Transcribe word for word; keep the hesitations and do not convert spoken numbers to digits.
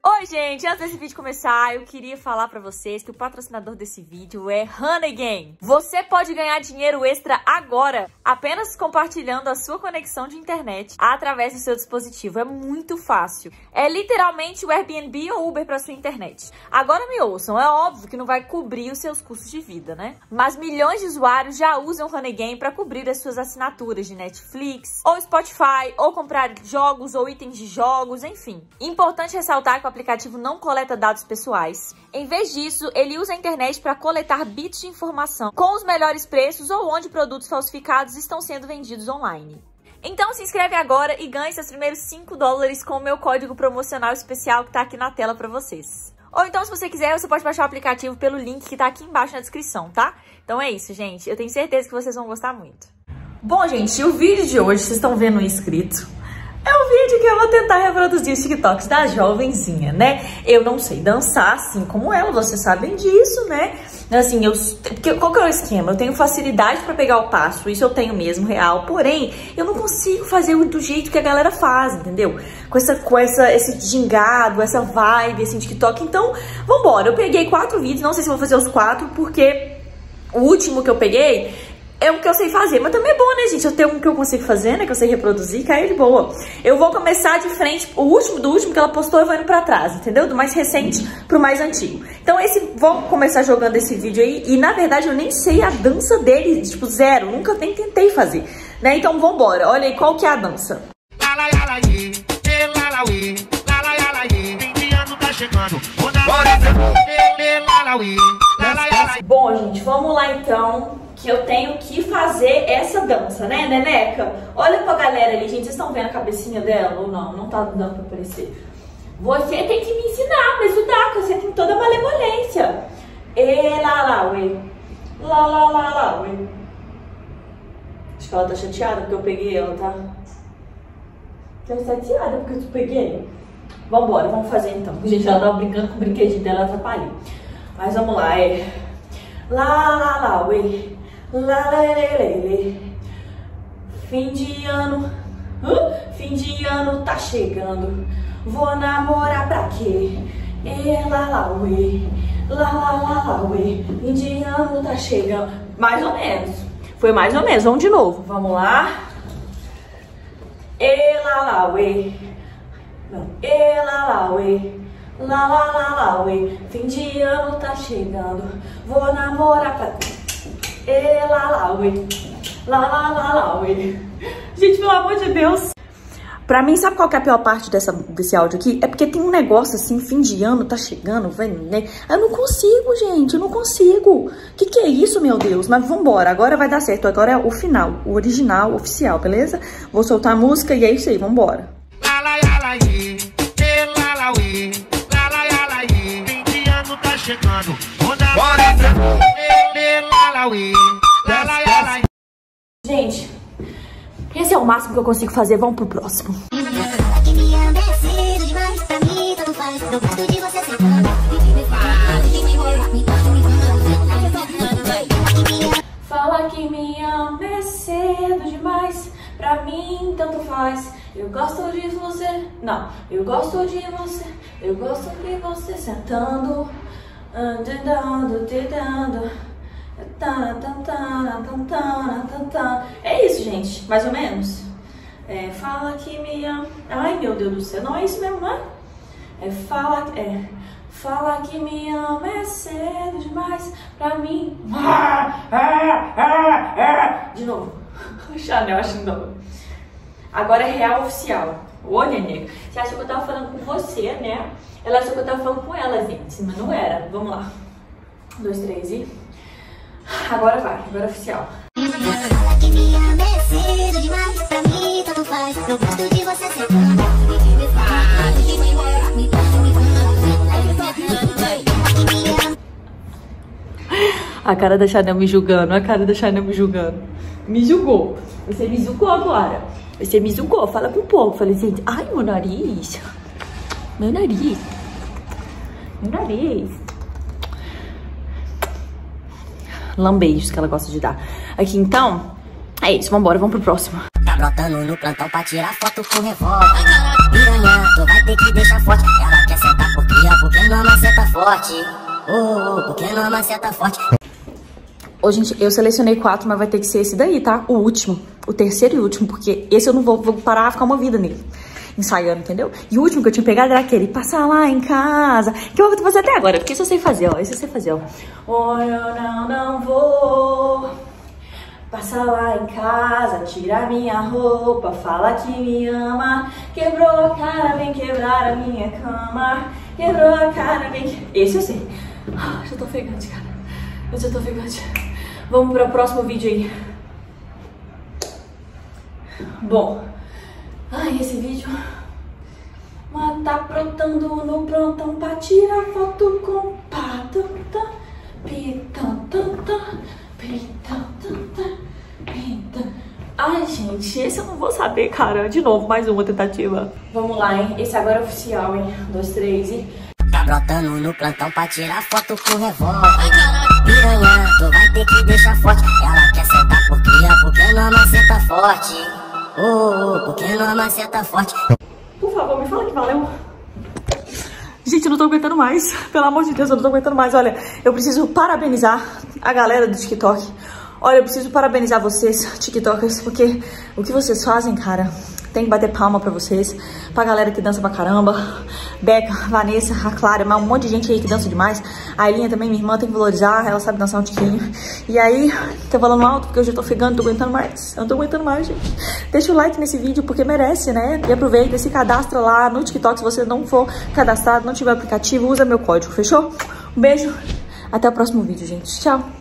Oi, gente! Antes desse vídeo começar, eu queria falar pra vocês que o patrocinador desse vídeo é Honey Game. Você pode ganhar dinheiro extra agora, apenas compartilhando a sua conexão de internet através do seu dispositivo. É muito fácil. É literalmente o Airbnb ou Uber pra sua internet. Agora me ouçam, é óbvio que não vai cobrir os seus custos de vida, né? Mas milhões de usuários já usam o Honey Game pra cobrir as suas assinaturas de Netflix, ou Spotify, ou comprar jogos ou itens de jogos, enfim. Importante ressaltar que o aplicativo não coleta dados pessoais. Em vez disso, ele usa a internet para coletar bits de informação com os melhores preços ou onde produtos falsificados estão sendo vendidos online. Então se inscreve agora e ganhe seus primeiros cinco dólares com o meu código promocional especial que tá aqui na tela para vocês. Ou então, se você quiser, você pode baixar o aplicativo pelo link que tá aqui embaixo na descrição, tá? Então é isso, gente. Eu tenho certeza que vocês vão gostar muito. Bom, gente, o vídeo de hoje, vocês estão vendo inscrito, é um vídeo que eu vou tentar reproduzir os TikToks da jovenzinha, né? Eu não sei dançar assim como ela, vocês sabem disso, né? Assim, eu... Porque, qual que é o esquema? Eu tenho facilidade pra pegar o passo, isso eu tenho mesmo, real. Porém, eu não consigo fazer do jeito que a galera faz, entendeu? Com, essa, com essa, esse gingado, essa vibe, assim, TikTok. Então, vambora. Eu peguei quatro vídeos, não sei se vou fazer os quatro, porque o último que eu peguei é o que eu sei fazer, mas também é bom, né, gente? Eu tenho um que eu consigo fazer, né, que eu sei reproduzir, caiu de boa. Eu vou começar de frente, o último do último que ela postou, eu vou indo pra trás, entendeu? Do mais recente pro mais antigo. Então, esse, vou começar jogando esse vídeo aí, e na verdade eu nem sei a dança dele, tipo, zero, nunca nem tentei fazer, né? Então, vambora, olha aí qual que é a dança. Bom, gente, vamos lá então, que eu tenho que fazer essa dança, né, Neneca? Olha pra galera ali, gente, vocês estão vendo a cabecinha dela ou não? Não tá dando pra aparecer. Você tem que me ensinar, me ajudar, que você tem toda a malemolência. E lá lá, ué. Lá lá lá lá, ué. Acho que ela tá chateada porque eu peguei ela, tá? Tá chateada porque eu te peguei? Vambora, vamos fazer então. Gente, ela tava brincando com o brinquedinho dela, atrapalhei. Mas vamos lá, é. Lá lá lá, ué. Lá, lá, lê, lê, lê. Fim de ano, uh, fim de ano tá chegando. Vou namorar pra quê? E lá, lá, uê. Lá, lá, lá, lá, uê. Fim de ano tá chegando. Mais ou menos. Foi mais ou menos. Vamos de novo. Vamos lá. E lá, lá, uê. Não. E lá, lá, uê. Lá, lá, lá, lá, uê. Fim de ano tá chegando. Vou namorar pra quê? E lá lá, ué. Lá lá lá lá, ué. Gente, pelo amor de Deus. Pra mim, sabe qual que é a pior parte dessa, desse áudio aqui? É porque tem um negócio assim, fim de ano, tá chegando, vem, né? Eu não consigo, gente, eu não consigo. Que que é isso, meu Deus? Mas vambora, agora vai dar certo. Agora é o final, o original, oficial, beleza? Vou soltar a música e é isso aí, vambora. Lá lá lá lá, e lá lá, ué. Lá lá lá lá, fim de ano tá chegando. Bora, gente, esse é o máximo que eu consigo fazer. Vamos pro próximo. Fala que me ama é cedo demais. Pra mim, tanto faz. Eu gosto de você. Não, eu gosto de você. Eu gosto de você sentando. Andando, dedando. É isso, gente, mais ou menos. É, fala que me ama. Ai, meu Deus do céu, não é isso mesmo, não é? É, fala, é, fala que me ama é cedo demais pra mim. De novo. Chanel, acho que não. Agora é real oficial. Ô, Nenê, você achou que eu tava falando com você, né? Ela achou que eu tava falando com ela, gente, mas não era. Vamos lá. Um, dois, três e... Agora vai, agora é oficial. A cara da Chanel me julgando, a cara da Chanel me julgando. Me julgou. Você me julgou agora. Você me julgou, fala com o povo. Falei, gente, ai, meu nariz. Meu nariz. Meu nariz. Lambejos que ela gosta de dar. Aqui, então, é isso. Vambora, vamos pro próximo. Tá brotando no plantão pra tirar foto com revólver. Piranha, tu vai ter que deixar forte. Ela quer sentar porque não maceta forte. Oh, porque não maceta forte. Ô, gente, eu selecionei quatro, mas vai ter que ser esse daí, tá? O último. O terceiro e último, porque esse eu não vou, vou parar a ficar uma vida nele. Ensaiando, entendeu? E o último que eu tinha pegado era aquele, passar lá em casa. Que eu vou fazer até agora, porque isso eu sei fazer, ó. Isso eu sei fazer, ó. Oh, eu não, não vou passar lá em casa, tirar minha roupa, fala que me ama. Quebrou a cara, vem quebrar a minha cama. Quebrou a cara, vem que... Esse eu sei. Ah, já tô ofegante, cara. Eu já tô ofegante. Vamos para o próximo vídeo aí. Bom, ai, esse vídeo. Mas tá aprontando no prontão pra tirar foto com patata. Pitantanta, pitantanta, pitantanta. Ai, gente, esse eu não vou saber, cara. De novo, mais uma tentativa. Vamos lá, hein? Esse agora é oficial, hein? Um, dois, três e... Tá brotando no plantão pra tirar foto com revólver. Piranha, tu vai ter que deixar forte. Ela quer sentar por cria, porque não maceta forte. Oh, porque não maceta forte. Por favor, me fala que valeu. Gente, eu não tô aguentando mais. Pelo amor de Deus, eu não tô aguentando mais. Olha, eu preciso parabenizar a galera do TikTok. Olha, eu preciso parabenizar vocês, TikTokers, porque o que vocês fazem, cara, tem que bater palma pra vocês. Pra galera que dança pra caramba. Beca, Vanessa, a Clara, mas um monte de gente aí que dança demais. A Elinha também, minha irmã, tem que valorizar. Ela sabe dançar um tiquinho. E aí, tô falando alto porque eu já tô ofegando, tô aguentando mais. Eu não tô aguentando mais, gente. Deixa o like nesse vídeo porque merece, né? E aproveita, se cadastra lá no TikTok. Se você não for cadastrado, não tiver aplicativo, usa meu código, fechou? Um beijo, até o próximo vídeo, gente. Tchau!